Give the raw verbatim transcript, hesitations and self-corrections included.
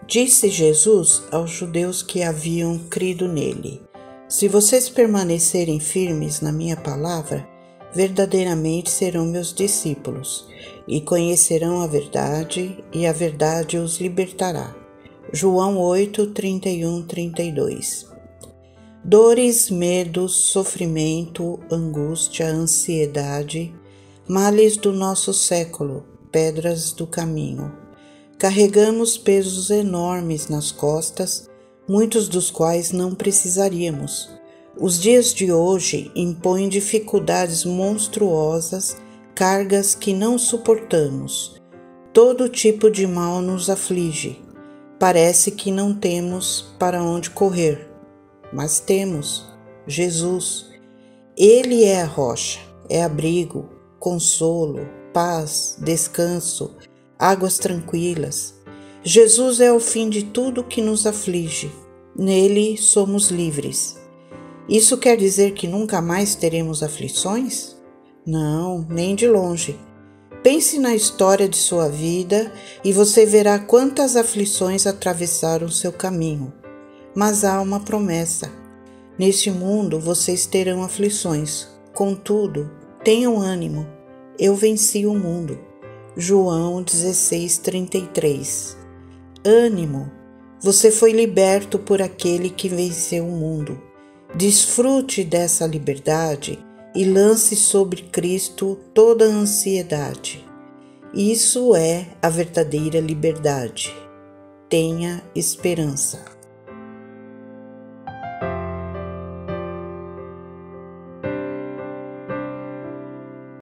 Disse Jesus aos judeus que haviam crido nele: Se vocês permanecerem firmes na minha palavra, verdadeiramente serão meus discípulos, e conhecerão a verdade, e a verdade os libertará. João oito, trinta e um a trinta e dois. Dores, medos, sofrimento, angústia, ansiedade, males do nosso século, pedras do caminho. Carregamos pesos enormes nas costas, muitos dos quais não precisaríamos. Os dias de hoje impõem dificuldades monstruosas, cargas que não suportamos. Todo tipo de mal nos aflige. Parece que não temos para onde correr, mas temos Jesus. Ele é a rocha, é abrigo, consolo, paz, descanso, águas tranquilas. Jesus é o fim de tudo que nos aflige. Nele somos livres. Isso quer dizer que nunca mais teremos aflições? Não, nem de longe. Pense na história de sua vida e você verá quantas aflições atravessaram seu caminho. Mas há uma promessa. Neste mundo vocês terão aflições. Contudo, tenham ânimo. Eu venci o mundo. João dezesseis, trinta e três. Ânimo! Você foi liberto por aquele que venceu o mundo. Desfrute dessa liberdade e lance sobre Cristo toda a ansiedade. Isso é a verdadeira liberdade. Tenha esperança.